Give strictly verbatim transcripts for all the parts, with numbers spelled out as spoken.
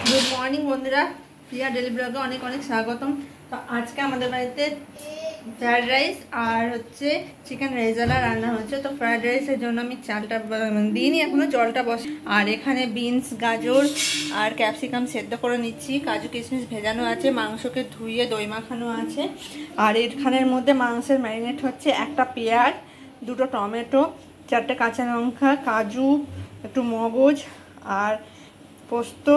Good morning বন্ধুরা, প্রিয়া daily ব্লগে অনেক অনেক স্বাগতম। তো আজকে আমাদের বাড়িতে ফ্রায়েড রাইস আর হচ্ছে চিকেন রেজালা রান্না হচ্ছে। তো ফ্রায়েড রাইসের জন্য আমি চালটা দিইনি, এখনো জলটা বসে। আর এখানে বিনস, গাজর আর ক্যাপসিকাম সেদ্ধ করে নিচ্ছি। কাজু কিশমিশ ভেজানো আছে, মাংসকে ধুয়ে দই মাখানো আছে। আর এখানের মধ্যে মাংসের ম্যারিনেট হচ্ছে একটা পেঁয়াজ, দুটো টমেটো, চারটে কাঁচা লঙ্কা, কাজু, একটু মগজ আর পোস্ত,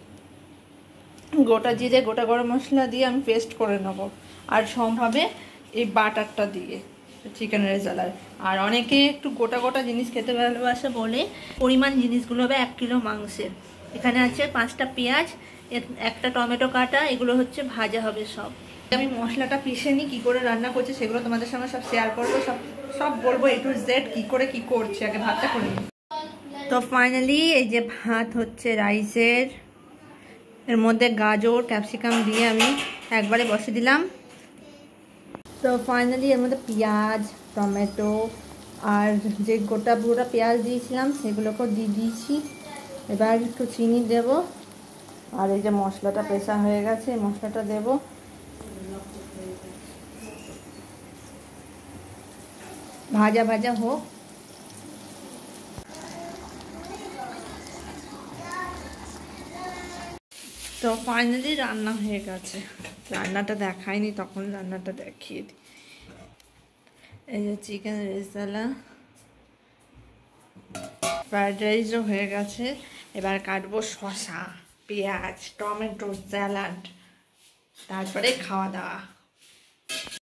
গোটা জিরে, গোটা গরম মশলা দিয়ে আমি পেস্ট করে নেব। আর সম্ভাবে এই বাটারটা দিয়ে চিকেন রেজালার। আর অনেকে একটু গোটা গোটা জিনিস খেতে ভালোবাসে বলে পরিমাণ জিনিসগুলো হবে এক কিলো মাংসের। এখানে আছে পাঁচটা পেঁয়াজ, একটা টমেটো কাটা, এগুলো হচ্ছে ভাজা হবে সব। আমি মশলাটা পিষে নিই, কী করে রান্না করছি সেগুলো তোমাদের সঙ্গে সব শেয়ার করবো, সব সব বলবো এ টু জেড কী করে কী করছি। আগে ভাতটা করে নিই। তো ফাইনালি এই যে ভাত হচ্ছে রাইসের, এর মধ্যে গাজর ক্যাপসিকাম দিয়ে আমি একবারে বসে দিলাম। তো ফাইনালি এর মধ্যে পেঁয়াজ, টমেটো আর যে গোটা গোটা পেঁয়াজ দিয়েছিলাম সেগুলোকেও দিয়ে দিয়েছি। এবার একটু চিনি দেব। আর এই যে মশলাটা পেশা হয়ে গেছে, এই মশলাটা দেব। ভাজা ভাজা হোক। তো ফাইনালি রান্না হয়ে গেছে। রান্নাটা দেখায়নি, তখন রান্নাটা দেখিয়ে দিই। এই যে চিকেন রেজালা, ফ্রায়েড রাইসও হয়ে গেছে। এবার কাটবো শসা, পেঁয়াজ, টমেটো, স্যালাড, তারপরে খাওয়া দাওয়া।